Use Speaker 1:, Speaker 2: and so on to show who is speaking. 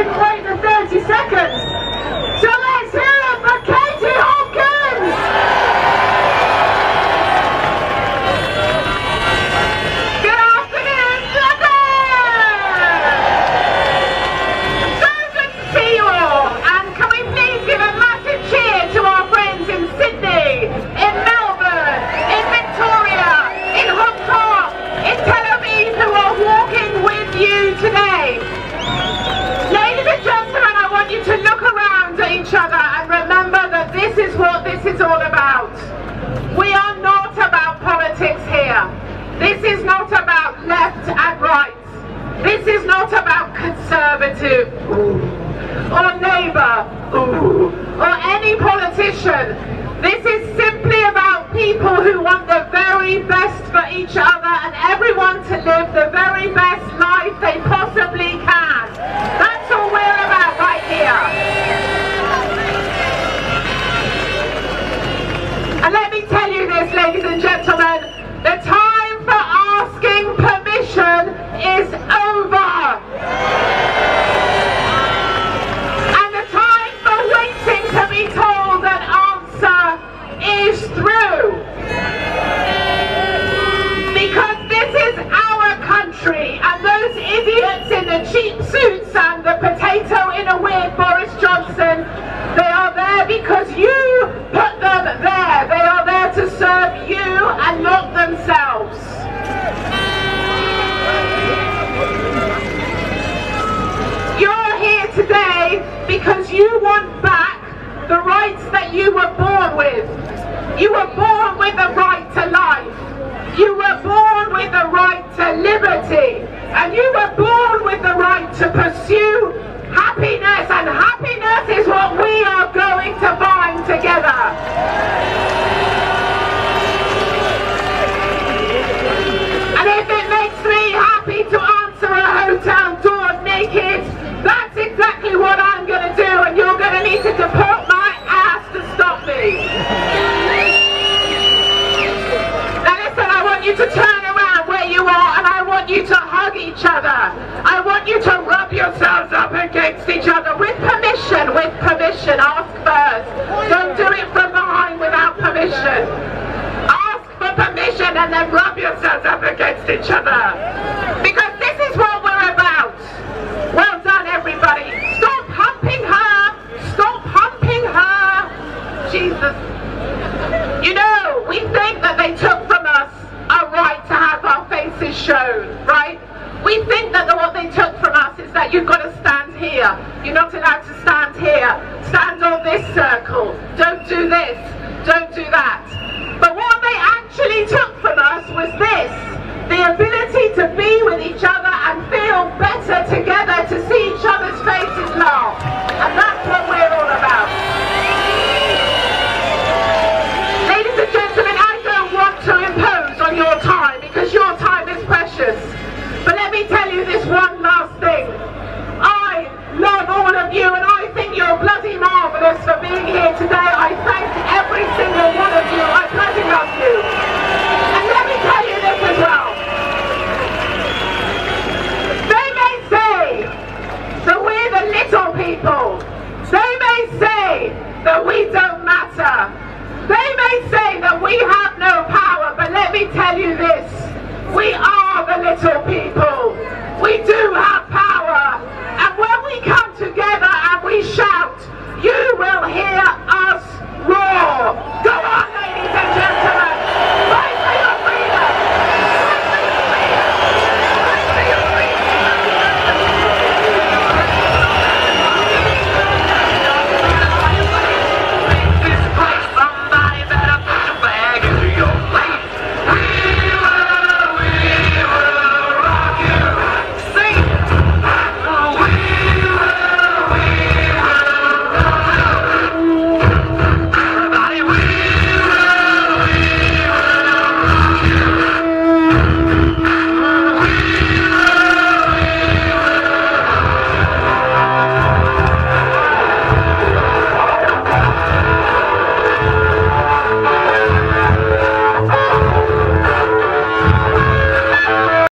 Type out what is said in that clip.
Speaker 1: didn't wait for 30 seconds. So let's hear it for Katie Hopkins! Good afternoon, London! So good to see you all. And can we please give a massive cheer to our friends in Sydney, in Melbourne, in Victoria, in Hong Kong, in Tel Aviv, who are walking with you today. Ladies and gentlemen, I want you to look around at each other and remember that this is what this is all about. We are not about politics here. This is not about left and right. This is not about conservative or Labour or any politician. This is simply about people who want the very best for each other and everyone to live the very best life they possibly can. That's all we're about right here. And let me tell you this, ladies and gentlemen, the time for asking permission is over. And the time for waiting to be told an answer is through. Because this is our country, and those idiots in the cheap suits and the potato in a wig, Boris Johnson, they are there because you put them there. They are there to serve you and not themselves. You're here today because you want back the rights that you were born with. You were born with the right to life. You were born with the right to liberty. And you were born with the right to pursue happiness. And happiness is what we are going to find together. And if it makes me happy to answer a hotel door naked, that's exactly what I'm going to do. And you're going to need to deport my ass to stop me. You to turn around where you are, and I want you to hug each other. I want you to rub yourselves up against each other with permission, ask first. Don't do it from behind without permission. Ask for permission and then rub yourselves up against each other. Because this is what we're about. Well done, everybody. Stop humping her. Stop humping her. Jesus. You know, we think that they took from us a right to have our faces shown, right? We think that what they took from us is that you've got to stand here. You're not allowed to stand here. Stand on this circle. Don't do this. Don't do that. But what they actually took from us was this. The ability to be with each other and feel better together, to see each other's faces laugh. And that's what we're all about. Ladies and gentlemen, I don't want to impose on your time because your time is precious. But let me tell you this one last thing. I love all of you and I think you're bloody marvellous for being here today. I thank every single one of you. I bloody love you. And let me tell you this as well. They may say that we're the little people. They may say that we don't matter. They may say that we have no power, but let me tell you this. We are the little people. We do have power. And when we come together,